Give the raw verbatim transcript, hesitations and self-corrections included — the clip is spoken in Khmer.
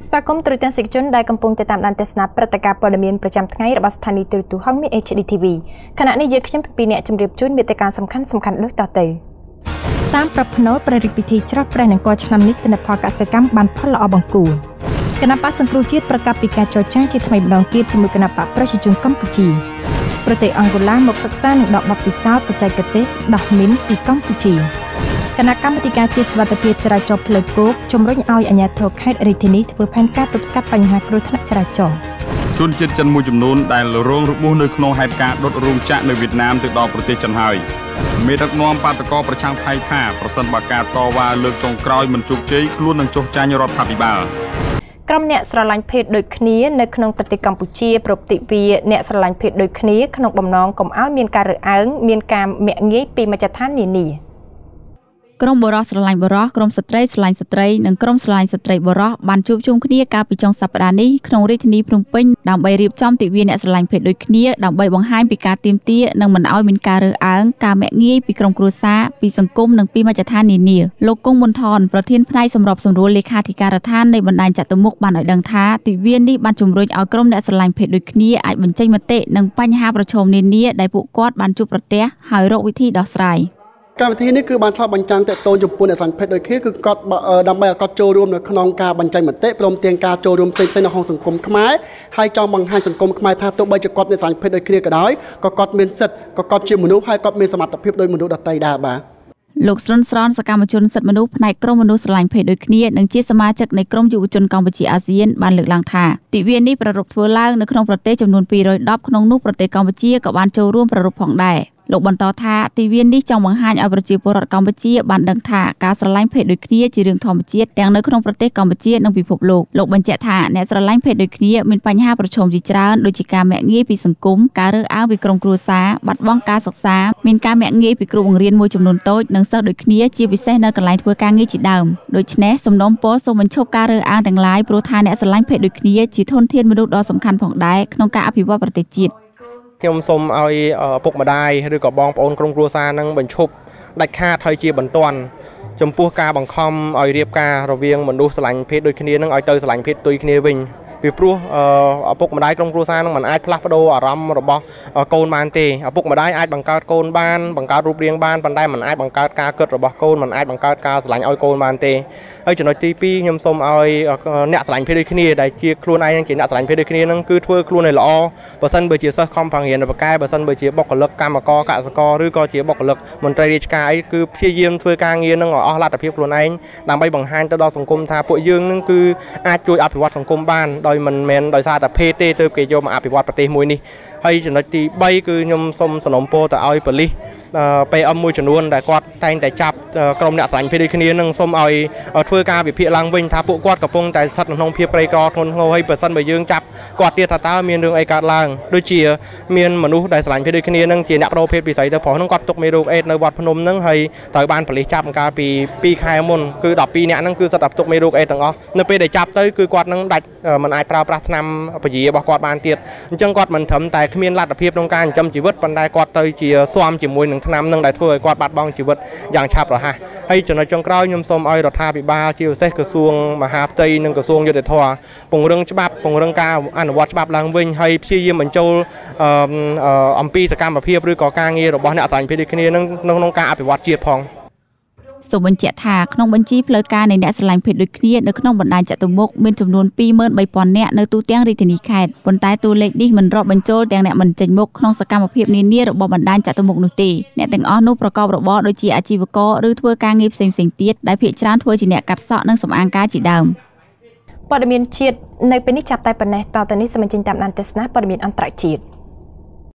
ស្វាគមន៍ទូរទស្សនិកជនដែលកំពុងតាមដានទស្សនាព្រឹត្តិការណ៍ព័ត៌មានប្រចាំថ្ងៃរបស់ស្ថានីយ៍ទូរទស្សន៍ហងមាន H D T V ខណៈនេះយើងខ្ញុំទាំងពីរអ្នកជម្រាបជូនមេតិការសំខាន់សំខាន់ដូចតទៅតាមប្រផ្នូលប្រតិពិធីច្រត់ព្រះនង្គ័លឆ្នាំនេះទិន្នផលកសិកម្មបានផលល្អបង្គួរគណៈបកសង្គ្រោះជាតិប្រកាសពីការចរចាជាថ្មីម្ដងទៀតជាមួយគណៈបកប្រជាជនកម្ពុជាប្រទេសអង់ហ្គូឡាមកសិក្សានិងដកបទពិសោធន៍បច្ចេកទេសដោះមីនពីកម្ពុជាគណៈកម្មាធិការជាតិសុវត្ថិភាពចរាចរណ៍ផ្លូវគោកជំរុញឲ្យអាជ្ញាទរខេត្តរាជធានីធ្វើផែនការទប់ស្កាត់បញ្ហាគ្រោះថ្នាក់ចរាចរណ៍ជនជាតិចិនមួយចំនួនដែលរងរបួសនៅក្នុងហេតុការណ៍ដុតរោងចក្រនៅវៀតណាមទៅដល់ប្រទេសចិនហើយមេដឹកនាំបាតកោប្រឆាំងថៃថាប្រសិនបើការតវ៉ាលើកចុងក្រោយមិនជោគជ័យខ្លួននឹងចុះចាញ់រដ្ឋាភិបាលក្រុមអ្នកស្រឡាញ់ភេទដូចគ្នានៅក្នុងប្រទេសកម្ពុជាប្រតិវាអ្នកស្រឡាញ់ភេទដូចគ្នាក្នុងបំណងកុំឲ្យមានការរើសអើងមានការមាក់ងាយពីមជ្ឈដ្ឋាននានាក្រុមបរិសុទ្ធស្រឡាញ់បរិសុទ្ធក្រុមស្ត្រីស្រឡាញ់ស្ត្រីនិងក្រុមស្រឡាញ់ស្ត្រីបរិសុទ្ធបានជួបជុំគ្នាកាលពីចុងសប្តាហ៍នេះក្នុងរាជធានីភ្នំពេញដើម្បីរៀបចំទិវាអ្នកស្រឡាញ់ភេទដូចគ្នាដើម្បីបង្ហាញពីការទាមទារនិងមិនឲ្យមានការរើសអើងការមាក់ងាយពីក្រុមគ្រួសារពីសង្គមនិងពីមជ្ឈដ្ឋាននានាលោកគង់ប៊ុនថនប្រធានផ្នែកសម្របសម្រួលលេខាធិការដ្ឋាននៃបណ្ដាញចតុមុខបានឲ្យដឹងថាទិវានេះបានជំរុញឲ្យក្រុមអ្នកស្រឡាញ់ភេទដូចគ្នាអាចបញ្ចេញមតិនិងបញ្ហាប្រឈមនានាដែលពួកគាត់បានជួបប្រទះហើយរកវិធីដោះស្រាយកម្មវិធីនេះគឺបានឆ្លុះបញ្ចាំងតេតូនចំពោះអ្នកសញ្ញភេទដូចគ្នាគឺគាត់ដើម្បីឲ្យគាត់ចូលរួមនៅក្នុងការបញ្ចេញមតិព្រមទាំងការចូលរួមផ្សេងៗនៅក្នុងសង្គមខ្មែរហើយចង់បង្ហាញសង្គមខ្មែរថាទោះបីជាគាត់អ្នកសញ្ញភេទដូចគ្នាក៏ដោយក៏គាត់មានសិទ្ធិក៏គាត់ជាមនុស្សហើយគាត់មានសមត្ថភាពដូចមនុស្សដទៃដែរបាទលោកស្រុនស្រន់សកម្មជនសិទ្ធិមនុស្សផ្នែកក្រមមនុស្សស្រឡាញ់ភេទដូចគ្នានិងជាសមាជិកនៃក្រុមយុវជនកម្ពុជាអាស៊ានបានលើកឡើងថាទិវានេះប្រារព្ធធ្វើឡើងនៅក្នុងប្រទេសចំនួនពីររយដប់ក្នុងនោះប្រទេសកម្ពុជាក៏បានចូលរួមប្រារព្ធផងដែរលោកបន្តថាទិវានេះចង់បង្ហាញឲ្យប្រជាពលរដ្ឋកម្ពុជាបានដឹងថាការស្រឡាញ់ភេទដូចគ្នាជារឿងធម្មជាតិទាំងនៅក្នុងប្រទេសកម្ពុជានិងពិភពលោកលោកបញ្ជាក់ថាអ្នកស្រឡាញ់ភេទដូចគ្នាមានបញ្ហាប្រឈមជាច្រើនដូចជាការមាក់ងាយពីសង្គមការរើសអើងពីក្រុមគ្រួសារបាត់បង់ការសិក្សាមានការមាក់ងាយពីគ្រូបង្រៀនមួយចំនួនតូចនិងសិស្សដូចគ្នាជាពិសេសនៅកន្លែងធ្វើការងារជាដើមដូច្នេះសំណូមពរសូមបញ្ឈប់ការរើសអើងទាំងឡាយព្រោះថាអ្នកស្រឡាញ់ភេទដូចគ្នាជាធនធានមនុស្សដ៏សំខាន់ផងដែរក្នុងការអភិវឌ្ឍប្រទេសជាតិខ្ញុំសូមឲ្យឪពុកម្ដាយឬក៏បងប្អូនក្រុមគ្រួសារនឹងបញ្ឈប់ដាច់ខាតហើយជាបន្ទាន់ចំពោះការបង្ខំឲ្យរៀបការរវាងមនុស្សស្រឡាញ់ភេទដូចគ្នានឹងឲ្យទៅស្រឡាញ់ភេទផ្ទុយគ្នាវិញពីព្រោះឪពុកម្ដាយក្រុមគ្រួសារនឹងមិនអាចផ្លាស់ប្ដូរអារម្មណ៍របស់កូនបានទេឪពុកម្ដាយអាចបង្កើតកូនបានបង្កើតរូបរាងបានប៉ុន្តែមិនអាចបង្កើតការគិតរបស់កូនមិនអាចបង្កើតការស្រឡាញ់ឲ្យកូនបានទេហើយចំណុចទីពីរខ្ញុំសូមឲ្យអ្នកស្រឡាញ់ភេទដូចគ្នាដែលជាខ្លួនឯងជាអ្នកស្រឡាញ់ភេទដូចគ្នានឹងគឺធ្វើខ្លួនឲ្យល្អបើសិនបើជាសិស្សខំប្រឹងរៀនបកែបើសិនបើជាបុគ្គលិកកម្មករកសិករឬក៏ជាបុគ្គលិកមន្ត្រីរាជការអីគឺព្យាយាមធ្វើការងារនឹងឲ្យអស់លទ្ធភាពខ្លួនឯងដើម្បីបង្ហាញទៅដល់សង្គមថាពួកយើងនឹងគឺអាចជួយអភិវឌ្ឍសង្គមបានដោយមិនមែនដោយសារតែភេទទេទើបគេយកមកអភិវឌ្ឍប្រទេសមួយនេះហើយចំណុចទីបីគឺខ្ញុំសូមសំណូមពរទៅឲ្យប៉ូលីស P M មួយចំនួនដែលគាត់តែងតែចាប់ក្រុមអ្នកស្រឡាញ់ភេទដូចគ្នានឹងសូមឲ្យធ្វើការវិភាគឡើងវិញថាពួកគាត់កំពុងតែស្ថិតក្នុងភាពក្រីក្រធ្ងន់ធ្ងរហើយបើសិនបើយើងចាប់គាត់ទៀតថាតើមានរឿងអីកើតឡើងដូចជាមានមនុស្សដែលស្រឡាញ់ភេទដូចគ្នានឹងជាអ្នកបដូរភេទពីស្រីទៅប្រុសនឹងគាត់ទុកមេរោគអេដនៅវត្តភ្នំនឹងហើយត្រូវបានប៉ូលីសចាប់កាលពីពីរខែមុនគឺដប់ពីរនាក់នឹងគឺសិតតែទុកមេរោគអេដទាំងអស់នៅពេលដែលចាប់ទៅគឺគាត់នឹងដាច់មិនអាចប្រើប្រាស់ថ្នាំពជារបស់គាត់បានទៀតអញ្ចឹងគាត់មិនត្រឹមតែគ្មានលទ្ធភាពក្នុងការចិញ្ចឹមជីវិតប៉ុន្តែគាត់ទៅជាស៊ាំជាមួយនឹងថ្នាំនឹងដែលធ្វើឲ្យគាត់បាត់បង់ជីវិតយ៉ាងឆាប់រហ័សហើយចំណុចចុងក្រោយខ្ញុំសូមឲ្យរដ្ឋាភិបាលជាពិសេសក្រសួងមហាផ្ទៃនិងក្រសួងយុត្តិធម៌ពង្រឹងច្បាប់ពង្រឹងការអនុវត្តច្បាប់ឡើងវិញហើយព្យាយាមបញ្ចូលអំពីសកម្មភាពឬក៏ការងាររបស់អ្នកស្រឡាញ់ភេទដូចគ្នានឹងក្នុងការអភិវឌ្ឍជាតិផងសូមបញ្ជាក់ថាក្នុងបញ្ជីផ្លូវការនៃអ្នកស្រឡាញ់ភេទដូចគ្នានៅក្នុងបណ្ដាញចតុមុខមានចំនួន ពីរម៉ឺនបីពាន់ នាក់នៅទូទាំងរាជធានីខេត្តប៉ុន្តែតួលេខនេះមិនរាប់បញ្ចូលទាំងអ្នកមិនចេញមុខក្នុងសកម្មភាពនានារបស់បណ្ដាញចតុមុខនោះទេអ្នកទាំងអស់នោះប្រកបរបរដូចជាអាជីវករឬធ្វើការងារផ្សេងៗទៀតដែលភាគច្រើនធ្វើជាអ្នកកាត់សក់និងសម្អាងការជាដើមព័ត៌មានជាតិនៅពេលនេះចាប់តែប៉ុណ្ណេះតទៅនេះសូមអញ្ជើញតាមដានទស្សនាព័ត៌មានអន្តរជាតិ